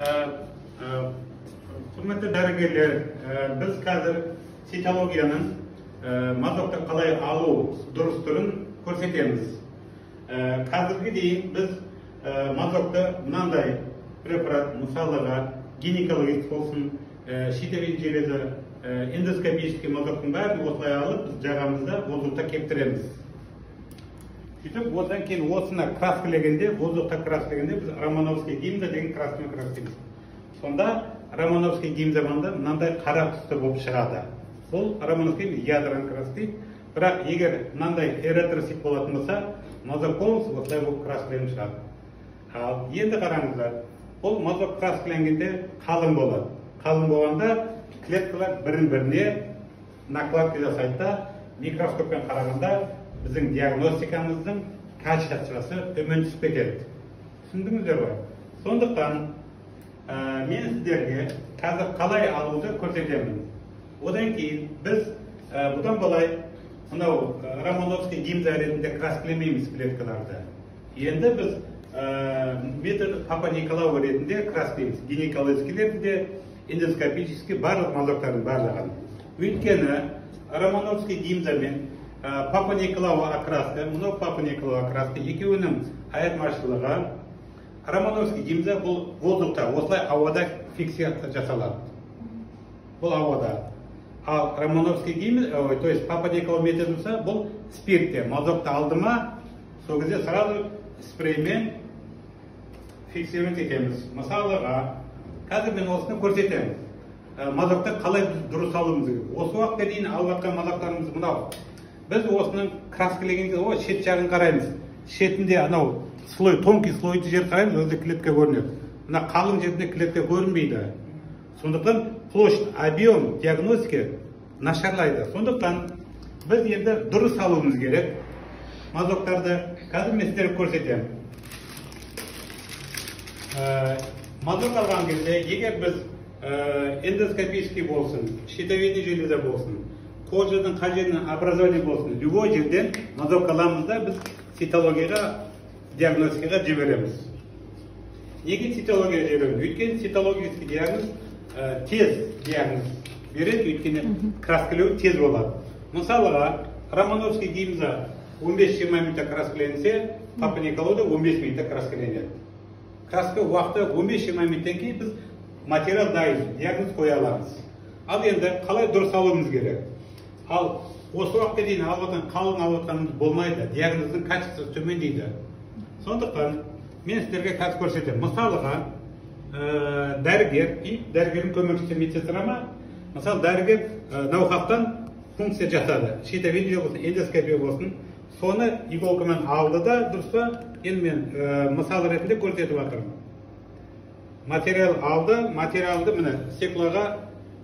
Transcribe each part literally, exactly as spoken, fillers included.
Құрметті дәрігерлер, біз қазір цитологияның мазокты қалай алу дұрыстығын көрсетеміз. Қазірге дейін біз мазокты мынандай препарат, мысалыға гинекологист болсын, щитовидный железі, эндоскопический мазоктың бәрін осылай алып, біз жағамызда воздухта кептіреміз. Сөйтіп, одан кейін осыны краскілегенде, воздухта краскілегенде біз романовский гимза деген краскімен краскілейміз. Сонда романовский гимзаманда мынандай қара түсті болып шығады. Бұл романовский ядроны краскілейді. Бірақ егер мынандай эритроцит болатын болса, мазок полностью осылай болып краскіленіп шығады. Ал енді қараңыздар, бұл мазок краскіленгенде қалың болады. Қалың болғанда клеткалар бірін-біріне накладка жасайды да, микроскоппен қарағанда біздің диагностикамыздың качествосы төмен түсіп кетеді. Түсіндіңіздер ғой? Сондықтан мен сіздерге қазір қалай алуды көрсетемін. Одан кейін біз бұдан былай мынау романовский гимза ретінде краскілемейміз клеткаларды. Енді біз метод Папа Николау ретінде краскілейміз. Гинекологический ретінде, эндоскопический барлық мазоктардың барлығын. Өйткені романовский гимза мен Папа Николау окраска, мынау Папа Николау окраска екеуінің айырмашылығы, романовский гимза бұл воздухта, осылай ауада фиксация жасалады. Бұл ауада. Ал романовский гимза, то есть Папа Николау методысы бұл спиртте. Мазокты алды ма, сол кезде сразу спреймен фиксировать етеміз. Мысалыға, қазір мен осыны көрсетемін. Мазокты қалай дұрыс алуымыз керек. Осы уақытқа дейін алып жатқан мазоктарымыз мынау. Біз осының краскілегенде о шет жағын қараймыз. Шетінде анау слой, тонкий слойды жер қараймыз, өзі клетка көрінеді. Мына қалың жерінде клетка көрінбейді. Сондықтан площадь, объем, диагностика нашарлайды. Сондықтан біз енді дұрыс алуымыз керек. Мазоктарды қазір мен сіздерге көрсетемін. Мазок алған кезде, егер біз эндоскопический болсын, щитовидный железа болсын, кожаның қажетінің образование болсын, любой жерден мазок аламыз да біз цитологияға, диагностикаға жібереміз. Неге цитологияға жібереміз? Өйткені цитологический диагноз тез диагноз береді, өйткені краскілеу тез болады. Мысалыға, романовский гимза он бес жиырма минутта краскіленсе, Папа Николауда он бес минутта краскіленеді. Краска уақыты он бес жиырма минуттан кейін біз материал дайын, диагноз қоя аламыз. Ал енді қалай дұрыс алуымыз керек? Ал осы уақытқа дейін алып қалың алып жатқанымыз болмайды, диагноздың качествосы төмендейді. Сондықтан мен сіздерге қазір көрсетемін. Мысалыға, дәрігер и дәрігердің көмекшісі медсестрама, мысалы дәрігер науқастан функция жасады. Щитовидный болсын, эндоскопия болсын, соны иголкамен алды да, дұрыс па? Енді мен мысал ретінде көрсетіп жатырмын. Материал алды, материалды міне стеклоға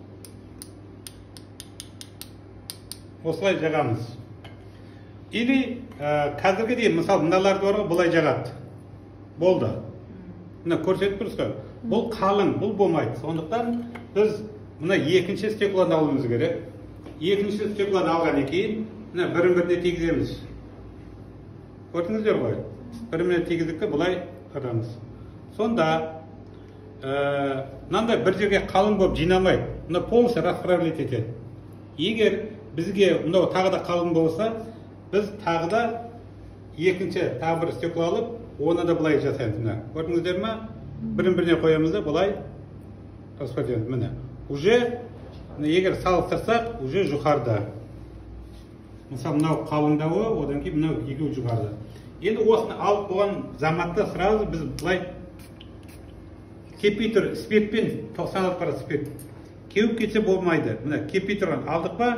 осылай жағамыз. Или қазірге дейін, мысалы, мыналарды бар ғой, бұлай жағады. Болды. Мына көрсетіп тұрсыз ғой. Бұл қалың, бұл болмайды. Сондықтан біз мына екінші стеклоны алуымыз керек. Екінші стеклоны алғаннан кейін, мына бірін-біріне тигіземіз. Көрдіңіздер ғой? Бірін-біріне тигіздікті бұлай қырамыз. Сонда мынандай бір жерге қалың болып жинамайды. Мына полностью расправлять етеді. Егер бізге мынау тағы да қалың болса, біз тағы да екінші тағы бір стекло алып, оны да былай жасаймыз. Көрдіңіздер ме? Бірін-біріне қоямыз да былай расправлять. Міне. Уже егер салыстырсақ, уже жұқарда. Мысалы, мынау қалыңдауы, одан кейін мынау екеуі жұқарда. Енді осыны алып болған заматта сразу біз былай кепитр спиртпен тоқсан алты процент спирт. Кеуіп кетсе болмайды. Мына кепитрін алдық па?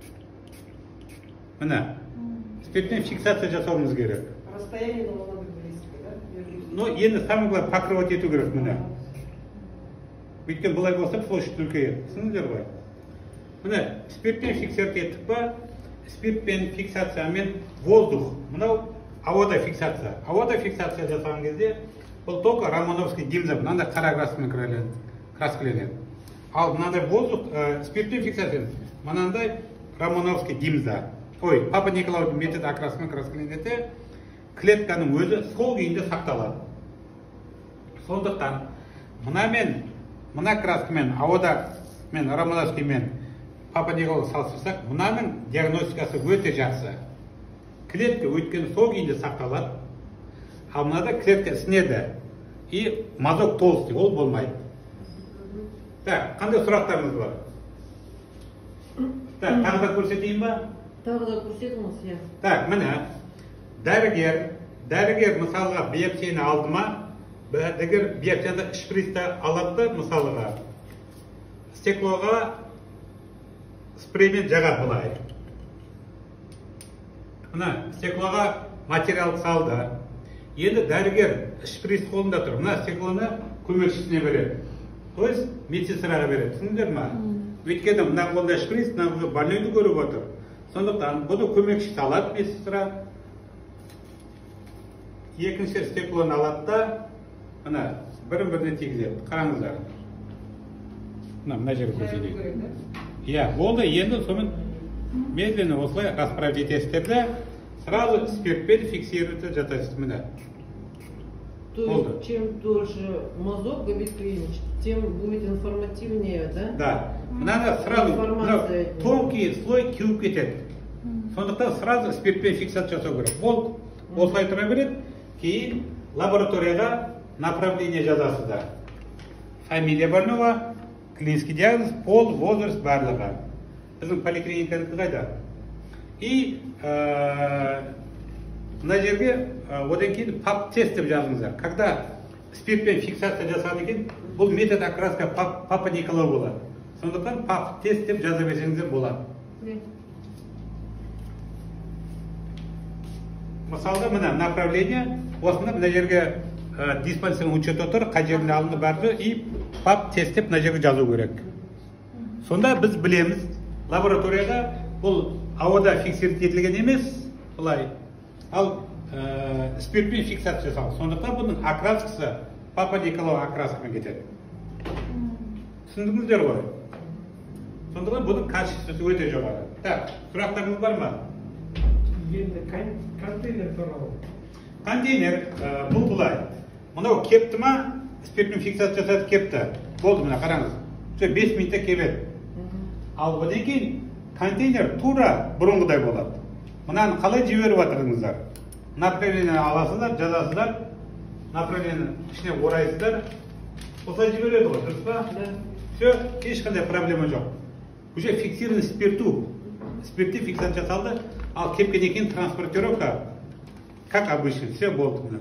Мына спиртпен фиксация жасауымыз керек. Расстояние должно быть близко, да? Но енді самое главное покрывать ету керек мына. Өйткені бұлай болса площадь үлкейеді. Түсіндіңіздер ғой? Мына спиртпен фиксировать еттік па? Спиртпен фиксациямен воздух. Мынау ауада фиксация. Ауада фиксация жасаған кезде бұл только романовский гимза, мынандай қара краскімен краскіленеді. Ал мынандай воздух, спиртпен фиксация, мынандай романовский гимза. Ой, Папа Николау метод окраскімен краскіленеді, клетканың өзі сол күйінде сақталады. Сондықтан мына мен мына краскамен ауада мен романовскиймен Папа Николай салыстырсақ, мынаның диагностикасы өте жақсы. Клетка өйткені сол күйінде сақталады, ал мынада клетка ісінеді и мазок толстый, ол болмайды. Так, қандай сұрақтарыңыз бар? Так, тағы да көрсетейін ба? Тағы да көрсетіңіз, иә. Так, міне, дәрігер, дәрігер мысалға биопсияны алды ма, дәрігер биопсияны шприцті алады, мысалға стеклоға спреймен жағады былай. Мына стеклоға материал салды. Енді дәрігер шприц қолында тұр. Мына стеклоны көмекшісіне береді. То есть медсестраға береді. Түсіндіңдер ме? Өйткені мына қолда шприц, мына больнойды көріп отыр. Сондықтан бұны көмекші алады медсестра. Екінші стеклоны алады да, мына бірін-біріне тигізеді. Қараңыздар. Мына жер көрсетейін. Иә, болды. Енді сомен медленно осылай расправить етесіздер де, сразу спиртпен фиксируйте жатасыз. Міне. То есть, чем дольше мазок габитуринич, тем будет информативнее, да? Да. Мынада сразу тонкий слой кеуіп кетеді. Сондықтан сразу спиртпен фиксация жасау керек. Болды. Осылай тұра береді. Кейін лабораторияға направление жазасыздар. Фамилия больного, клинический диагноз, пол, возраст барлығы. Біздің поликлиниканың қайда. И мына жерге одан кейін пап тест деп жазыңыздар. Когда спиртпен фиксация жасады екен, бұл метод окраска Папа Николай болады. Сондықтан пап тест деп жаза берсеңіздер болады. Мысалға мына направление, осында мына жерге диспансердің учеті отыр, қай жерінде алынды барды, и пап тест деп мына жерге жазу керек. Сонда біз білеміз, лабораторияда бұл ауада фиксировать етілген емес, бұлай. Ал спиртпен фиксация жасау. Сондықтан бұның окраскасы Папа Николай окраскамен кетеді. Түсіндіңіздер ғой? Сондықтан бұның качествосы өте жоғары. Так, сұрақтарыңыз бар ма? Енді контейнер туралы. Контейнер бұл бұлай. Мынау кепті ма, спиртпен фиксация жасады кепті. Болды, мына қараңыз. бес минутта келеді. Ал одан кейін контейнер тура бұрынғыдай болады. Мынаны қалай жіберіп жатырыңыздар? Направление аласыздар, жазасыздар, направление ішіне орайсыздар. Осылай жібереді ғой, дұрыс па? Все, ешқандай проблема жоқ. Уже фиксирован спирту. Спиртте фиксация жасалды, ал кепкеннен кейін транспортировка, как обычно, все болды.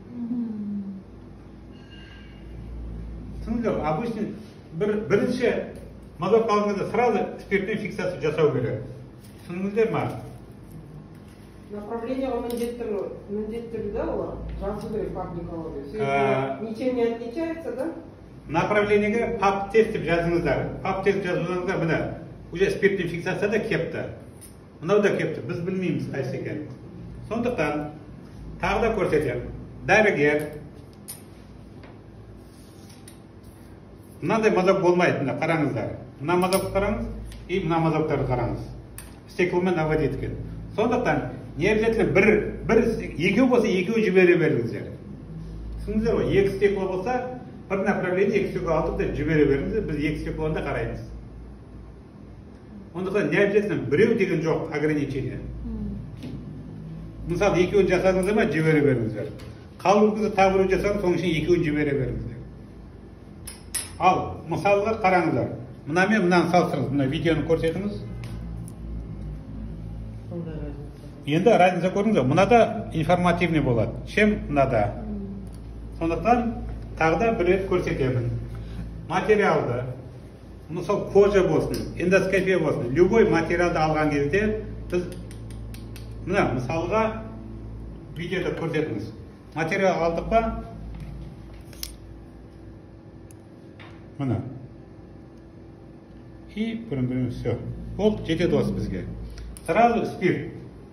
Түсіндіңіздер, обычно бірінші мазок алғанда сразу спиртпен фиксация жасау керек. Түсіндіңіздер ма? Направлениеға міндеттілі, да, олар? Жазу керек Папа Николай. Ничем не отличается, да? Направлениеге пап тест деп жазыңыздар. Пап тест жазыңыздар, мына уже спиртпен фиксация да кепті. Мынау да кепті, біз білмейміз қайсы екен. Сондықтан тағы да көрсетем. Дәрігер мынандай мазок болмайды, мына қараңыздар. Мына мазок қараңыз, и мына мазоктарды қараңыз. Стекломен наводить еткен. Сондықтан не обязательно бір, бір, екеу болса екеу жібере беріңіздер. Түсіндіңіздер ғой, екі стекло болса, бір направление екі стекло алтып да жібере беріңіздер, біз екі стеклоны да қараймыз. Ондықтан не обязательно біреу деген жоқ ограничение. Мысалы екеуін жасадыңыздар ма, жібере беріңіздер. Қалғыңызды тағы біреу жасадыңыз, соның үшін екеуін жібере беріңіздер. Ал, мысалға қараңыздар. Мына мен мынаны салыстырыңыз, мына видеоны көрсетіңіз. Енді разница көрдіңіз, мынада информативный болады. Чем мынада? Сондықтан тағы да бір рет көрсетемін. Материалды, мысалы кожа болсын, эндоскопия болсын, любой материалды алған кезде біз мына мысалға видеода көрсетіңіз. Материал алдық па? Мына. И бірін-бірін все. Болды, жетеді осы бізге. Сразу спирт.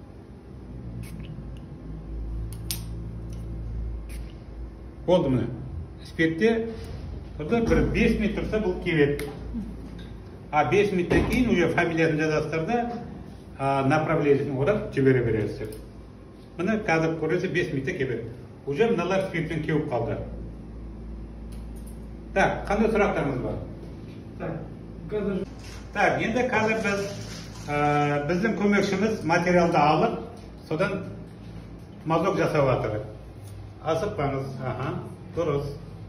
Болды міне. Спиртте бір бес минут тұрса бұл келеді. А бес минуттан кейін уже фамилиясын жазасыздар да направлениесін орап жібере бересіздер. Міне қазір көресі бес минутта келеді. Уже мыналар спиртпен кеуіп қалды. Так, qanday so'roqlarimiz bor? Так, қазір Так, endi hozir biz e, bizning ko'makchimiz materialni olib, so'dan mazok jasayapti. Asıqpamiz. Aha, durust.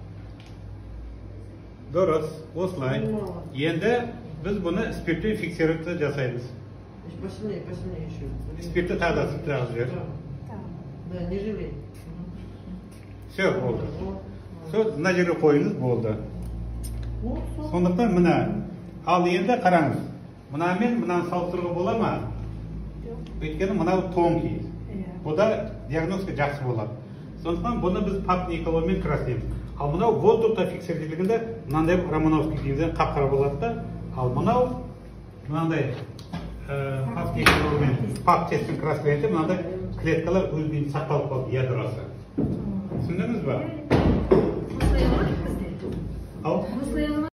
Durust, os'lay. Endi biz buni spirtli fiksировка jasaymiz. Посильнее, посильнее еще. Spirtli ta'dasi tuzar. Да, не жалей. Все, bo'ldi. Shu najari qo'yingiz bo'ldi. Вот, вот. So'ndaqdan mana al endi qarangiz. Buni men bilan solishtirib bo'ladimi? O'йткeni mana bu tonki. Bu da diagnostika yaxshi bo'ladi. So'ndaqdan buni biz papnikolomen kirasimiz. Al buni vozdухta fiksirligida bunday Romanovskiy deyilgan qap-qora bo'ladi-da. Al buni bunday papnikolomen pap testin kraslaydi. Bunday kletkalar o'zini saqlab qoladi yadrosi. Tushundingizmi? Muslima bizda. Al. Muslima